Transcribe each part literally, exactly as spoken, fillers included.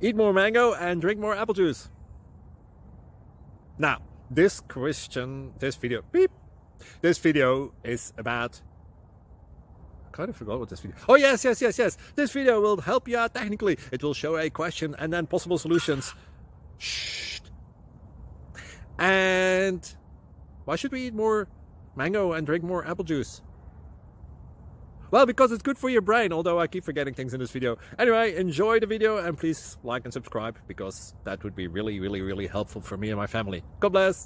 Eat more mango and drink more apple juice. Now, this question, this video, beep, this video is about, I kind of forgot what this video, oh yes, yes, yes, yes, this video will help you out technically. It will show a question and then possible solutions. Shh. And why should we eat more mango and drink more apple juice? Well, because it's good for your brain, although I keep forgetting things in this video. Anyway, enjoy the video and please like and subscribe, because that would be really, really, really helpful for me and my family. God bless!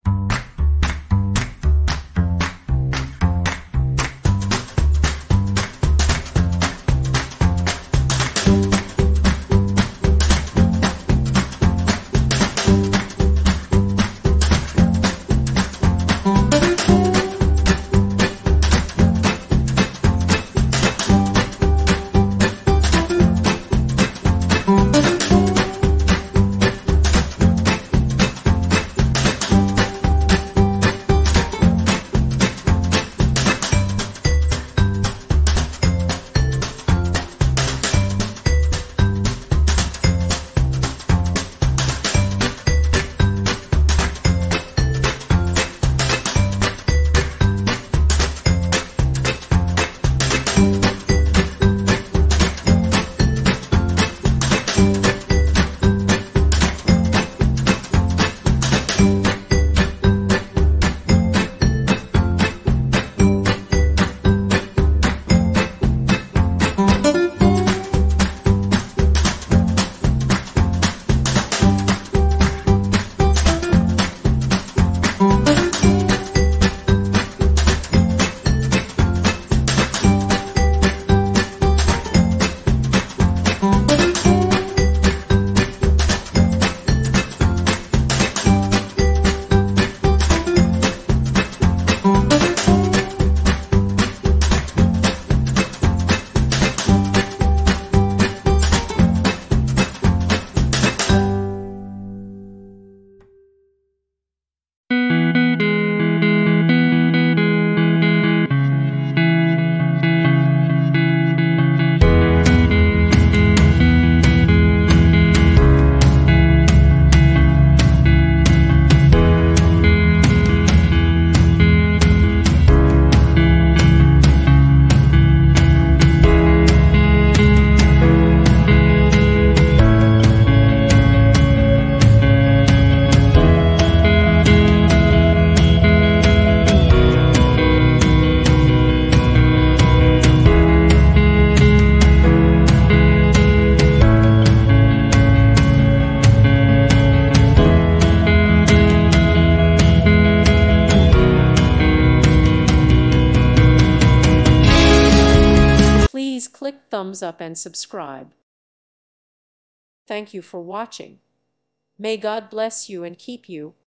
Please click thumbs up and subscribe. Thank you for watching. May God bless you and keep you.